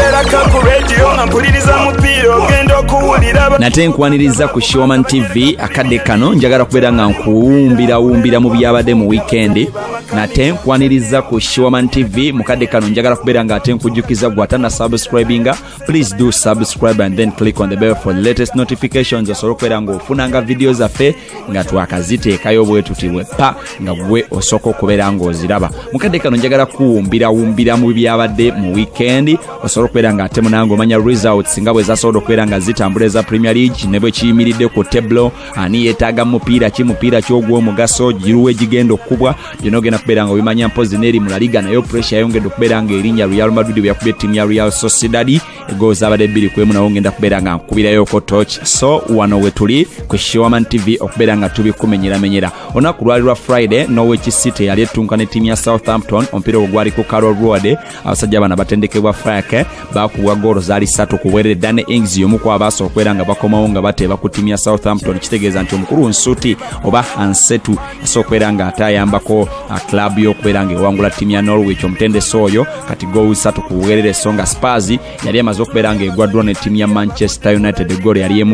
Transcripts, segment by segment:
nate nkwaniriza ku Shoman TV akadde kano njagala kubeera nga nkuwumbira mu byabadde mu weekend. Nate nkwaniriza ku Shoman TV mu kadde kano njagala kubeera nga ate nkujjukiza gwatana subscribinga. Please do subscribe and then click on the bell for the latest notifications. Osobola okubeera nga ofunanga videos zaffe nga twakaziteekayo bwe tutibwe pa nga gwe osooka okubeera nga oziraba. Mu kadde kano njagala kuwumbira mu byabadde mu weekend. Osobola okubeera nga ate munange omanya results nga bwe zasobola okubeera nga zitambula eza Premier League ne bwe kiyimiridde ku teblo. Ani yeetaaga mupiira ki mupiira ky'ogw'omugaso giruwa egigenda okubwa byonna ogenda kubeera nga obimanya mpozi n'eri mu La Liga nayo pressure yayongedde okubeera nga erinnya Real Madrid bwe yakubye ttiimu ya Real Sociedad egoozi abadde 2-1 nawo ngenda kubeera nga nkubirayoko touch. So wano we tuli ku Shoman TV okubeera nga tubikumenyeramenyera. Olunaku lwali lwa Friday Norwich City yali ettunka ne ttiimu ya Southampton omupiira ogwo gwali ku Carroll Road. Abasajja bano batendekebwa Frank bakuwa goolo zaali 3 ku bwerere. Danny Ings y'omu ku abaasa okubeera nga bakomawo nga bateeba ku ttiimu ya Southampton kitegeeza nti omukulu Nsuti oba Ansetu asobola okubeera nga ate ayambako club y'okubeera nga ewangula ttiimu ya Norwich omutendesi oyo kati goolu 3 ku bwerere. Songa Spurs yali emaze okubeera nga egwaddwa ne ttiimu ya Manchester United goolo yali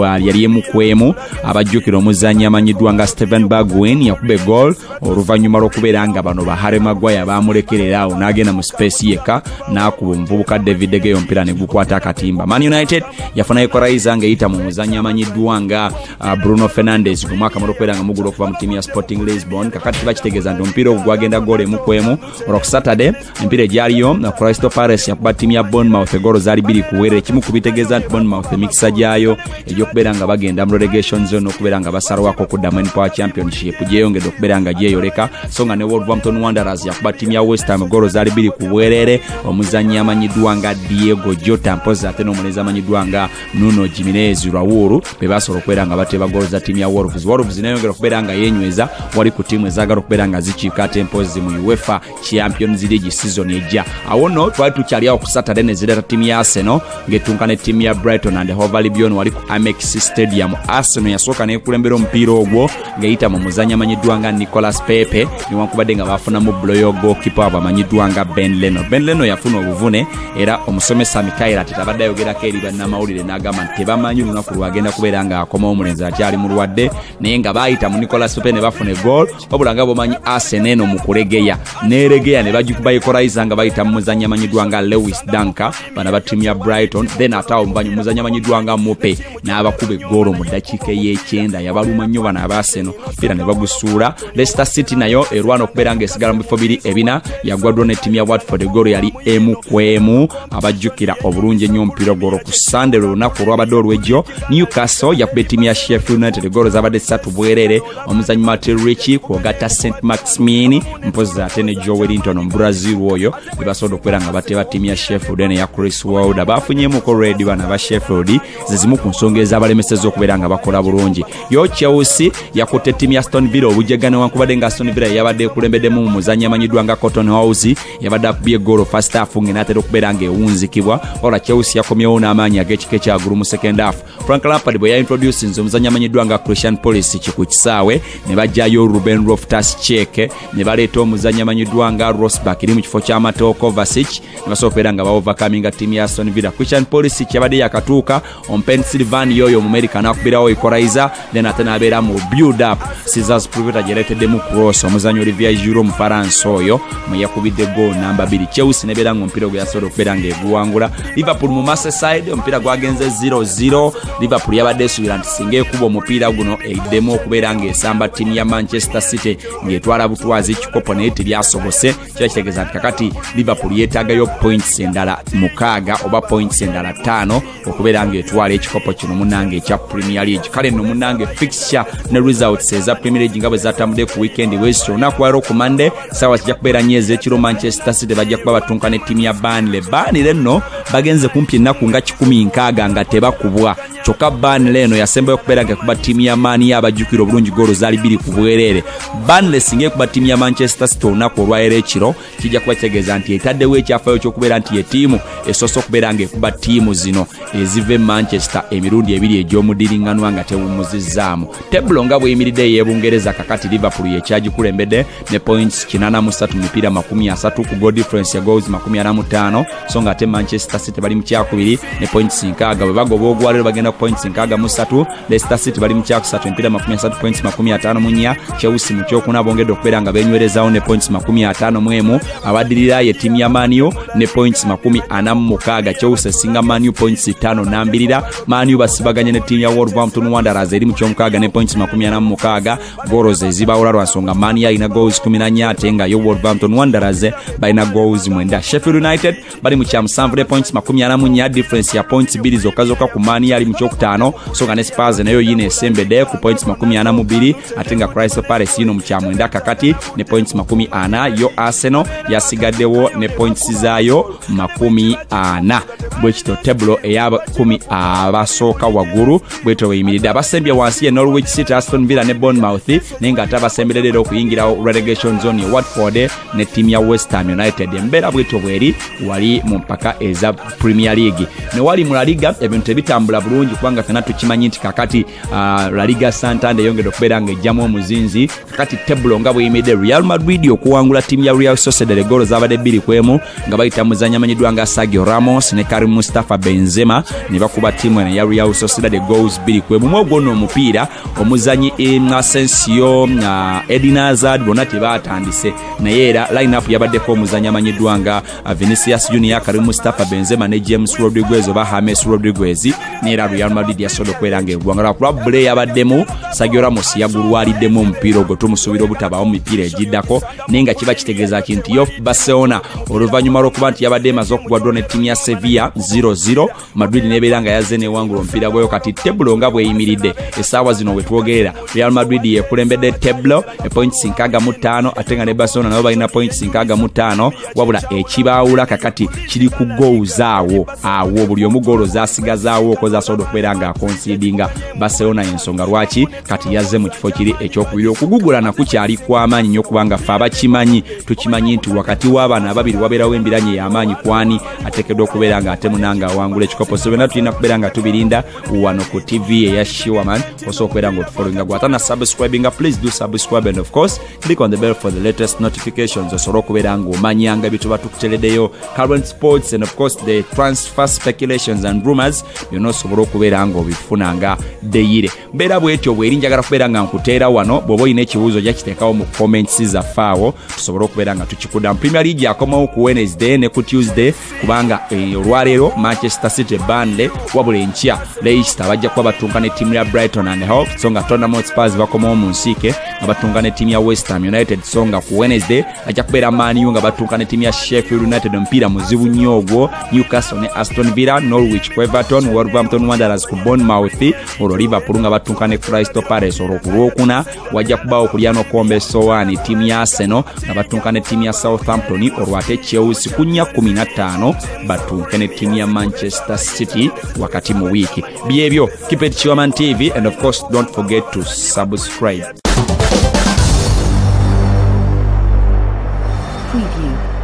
emu ku emu. Abajjukira omuzannyi amanyiddwa nga Steven Bergwijn yakuba egool oluvannyuma lw'okubeera nga bano ba Harry Maguire baamulekerera awo n'agenda mu space yekka n'akuba omuvubuka David De Gea omupiira ne gukwata akatimba. Man United yafuna equalizer ng'eyita mu muzannyi amanyiddwa nga Bruno Fernandes mu mwaka mw'okubeera nga mugula okuva mu ttiimu ya Sporting Lisbon. Kakati bakitegeeza nti omupiira ogwo gwagenda goolo emu ku emu. Olwo ku Saturday empiira egyaliyo Crystal Palace yakuba ttiimu ya Bournemouth egoolo zaali 2 ku bwerere. Kimu ku bitegeeza nti Bournemouth emikisa gyayo egy'okubeera nga bagenda mu relegation zone okubeera nga basalwako okuddamu NPL Championship gyeyongedde okubeera nga gyeyoleka. So nga ne Wolverhampton Wanderers yakuba ttiimu ya West Ham egoolo zaali 2 ku bwerere. Omuzannyi amanyiddwa nga Diego Jota mpozi ate n'omulenzi amanyiddwa nga Nuno Jimenez Raul be basobola okubeera nga bateeba goolo za ttiimu ya Wolves. Wolves neyongera okubeera nga yeenyweza wali ku ttiimu ezaagala okubeera nga zikiika ate mpozi mu UEFA Champions League season ejja. Awo nno twali tukyali awo ku Saturday ne zireeta ttiimu ya Arsenal ng'ettunka ne ttiimu ya Brighton and Hove Albion wali ku Amex Stadium. Arsenal yasooka n'ekulembera omupiira ogwo ng'eyita mu muzannyi amanyiddwa nga Nicolas Pepe newankubadde nga bafunamu bloyo goalkeeper abo amanyiddwa nga Ben Leno. Ben Leno yafuna obuvune era omusomesa Mikaela tetabadde ayogerako eri bannamawulire n'agamba nti tebamanyi lunaku lwagenda kubeera nga akomawo omulenzi akyali mulwadde naye nga baayita mu Nicolas Pepe ne bafuna egool. Wabula nga bomanyi Arsenal eno mu kulegeya neeregeya ne bagikuba equalizer nga bayita mu muzannyi amanyiddwa nga Lewis Dunker bana ba ttiimu ya Brighton. Then ate awo mubanyi muzannyi amanyiddwa nga Mope n'abakuba egoolo mu ddakiika ey'ekyenda yabaluma nnyo bano aba Arsenal mpira ne bagusuula. Leicester City nayo erwana okubeera nga esigala mu bifo 2-4 yagwaddwa ne ttiimu ya Watford egoolo yali 1-1. Abajjukira obulungi ennyo omupiira gw'olwo ku Sunday lunaku olwabadde olw'ejjo Newcastle yakuba ettiimu ya Sheffield United egoolo zabadde 3 bwerere. Omuzannyi Martin Ricci kwogatta St Maximin mpozi ate ne Joe Wellington Omubrazil oyo be basobola okubeera nga bateeba ttiimu ya Sheffield ne ya Chris Wilder. Bafunyemuko red bana aba Sheffield zezimu ku nsonga ez'abalemeseza okubeera nga bakola bulungi. Yo Chelsea yakutte ttiimu ya Aston Villa obujjegane wankubadde nga Aston Villa yabadde ekulembedemu mu muzannyi amanyiddwa nga Cotton House yabadde akubye egoolo first half ng'enaatera okubeera ng'ewunzikibwa. Ola Chelsea yakomyewo n'amaanyi ag'ekika ekyagulu mu second half. Frank Lampard bwe yaintroducinze omuzannyi amanyiddwa nga Christian Pulisic ku kisaawe ne bajjayo Ruben Loftus-Cheek ne baleeta omuzannyi amanyiddwa nga Rosberg eri mu kifo kya Mateo Kovacic ne basobola okubeera nga baovercominga ttiimu ya Aston Villa. Christian Pulisic yabadde yakatuuka Pennsylvania oyo mu America n'akubirawo equalizer then ate n'abeera mu build up Caesars Private gyereeteddemu cross omuzannyi Olivier Giroud mu Faransa oyo mwe yakubidde goal namba 2. Chelsea nebeera nga omupiira gwe yasobola okubeera ng'eguwangula. Liverpool mu Merseyside omupiira gwagenze 0-0. Liverpool yabadde esuubira nti singa ekuba omupiira guno eddemu okubeera ng'esamba ttiimu ya Manchester City ng'etwala butwazi ekikopo naye tebyasobose. Kira kitegeeza nti kakati Liverpool yeetaagayo points endala 6 oba points endala 5 okubeera ng'etwala ekikopo kino munnange ekya Premier League. Kale nno munnange fixture ne results eza Premier League nga bwe zatambudde ku weekend west olunaku lwa ku Monday sawa kijja kubeera nyezi ekiro Manchester City bajja kuba batunka ne ttiimu ya Burnley. Burnley nno bagenze kumpi ennaku nga 16 nga tebakubwa kyokka Burnley eno yasembayo okubeera nga ekuba ttiimu ya Maani abajjukira obulungi goolo zaali 2 ku bwereere. Burnley singa ekuba ttiimu ya Manchester City olunaku olwaleero ekiro kijja kuba kitegeeza nti etaddewo ekyafaayo ky'okubeera nti ye ttiimu esoose okubeera nga ekuba ttiimu zino eziva e Manchester emirundi 2 egy'omudiringanwa nga tewumuzizzaamu. Tebbulo nga bweyimiridde ey'Ebungereza kakati Liverpool yekyagikulembedde ne points 83 mu mipiira 30 ku goal difference ya goals 45 so nga ate Manchester City bali mu kyakubiri ne points 60 bwe bagoba ogwalero bagenda ku points 63. Leicester City bali mu kyakusatu empiira 30 points 54. Chelsea mu kyokuna bongedde okubeera nga benywerezaawo ne points 51. Abaddirira ye ttiimu ya Man U ne points 46. Chelsea singa Man U points 5 Man U basibaganye ne ttiimu ya Wolverhampton Wanderers eri mu kyomukaaga ne points 46. Goals ezibawula lwa nsonga Man U alina goals 14 ate nga yo Wolverhampton Wanderers balina goals 9. Sheffield United bali mu kyamusanvu ne points 44. Difference ya points 2 zokka ku Man U ali mu kyokutaano so nga ne Spurs nayo yine esembedde ku points 42 ate nga Crystal Palace yino mu kyamwenda kakati ne points 40. Yo Arsenal yasigaddewo ne points zaayo 40. bwekito tebbulo eyaba 10 abasooka waggulu bwetyo bweyimiridde. Abasembye wansi ye Norwich City, Aston Villa ne Bournemouth naye nga ate abasemberedde okuyingira relegation zone ye Watford ne ttiimu ya West Ham United. Embeera bwetyo bweri wali mu mpaka eza Premier League. Ne wali mu La Liga ebintu tebitambula bulungi kubanga fena tukimanyi nti kakati La Liga Santander yongedde okubeera nga ejjamu omuzinzi. Kakati tebbulo nga bweyimiridde Real Madrid okuwangula ttiimu ya Real Sociedad goolo zabadde 2-1 nga bayita muzanyi amanyiddwa nga Sergio Ramos ne Karim Mustafa Benzema ne bakuba ttiimu eno ya Real Sociedad goals 2-1. Mu gwono omupiira omuzanyi Asensio Eden Hazard bonna tebaatandise naye era line-up yabaddeko omuzanyi amanyiddwa nga Vinicius Junior, Karim Mustafa Benzema ne James Rodriguez oba James Rodriguez. Neera Real Madrid yasobola okubeera ng'egwangala kuba bule yabaddemu Sergio Ramos yagulwaliddemu omupiira ogwo tumusuubira obutabaawo mu mipiira egiddako naye nga kiba kitegeeza kinti yo Barcelona oluvannyuma lw'okuba nti yabadde emaze okugwaddwa ne ttiimu ya Sevilla 0-0 Madrid nebeera nga yazze newangula omupiira gwayo. Kati tebbulo nga bweyimiridde essaawa zino wetwogerera Real Madrid yekulembedde tebbulo points 65 ate nga ne Barcelona nabo balina points 65 wabula ekibaawula kakati kiri ku goals awo buli omu goolo zasigazaawo okozasobola okubeera nga akonsidinga Barcelona ensonga lwaki kati yazze mu kifo kiri ekyokubiri. Okugugulana kukyali kw'amaanyi nnyo kubanga ffe abakimanyi tukimanyi nti wakati w'abaana ababiri wabeerawo embiranye y'amaanyi kwani ateekeddwa okubeera nga ate munanga awangula ekikopo. So byonna tulina kubeera nga tubirinda wano ku TV eya Shiwaman osobola okubeera nga otufollowinga gwatana subscribinga please do subscribe and of course click on the bell for the latest notifications osobola okubeera nga omanyanga bye tuba tukutereddeyo current sports and of course the transfer speculations and rumors byonna osobola okubeera nga obifunanga deyire. Mbeera bwetyo bweri njagala kubeera nga nkuteera wano bw'oba olina ekibuuzo jakiteekawo mu comments zaffe awo tusobole okubeera nga tukikuddamu. Premier League akomawo ku Wednesday ne ku Tuesday kubanga olwaleero Manchester City Burnley wabula enkya Leicester bajja kuba batunka ne ttiimu ya Brighton and Hove so nga Tottenham Hotspur bakomawo mu nsiike nga batunka ne ttiimu ya West Ham United so nga ku Wednesday ajja kubeera Man U nga batunka ne ttiimu ya Sheffield United omupiira muzibu nnyo ogwo. Newcastle ne Aston Villa, Norwich ku Everton, Wolverhampton Wanderers ku Bournemouth, olwo Liverpool nga batunka ne Crystal Palace. Olwo ku Lwokuna wajja kubaawo okulyano kombe sowaani ttiimu ya Arsenal nga batunka ne ttiimu ya Southampton, olwo ate Chelsea ku 15 batunke ne ttiimu ya Manchester City wakati mu wiiki. Byebyo keep it Shiwaman TV and of course don't forget to subscribe. Preview.